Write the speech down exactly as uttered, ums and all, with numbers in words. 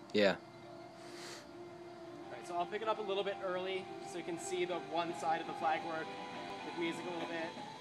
Yeah. Alright, so I'll pick it up a little bit early so you can see the one side of the flag work with music a little bit.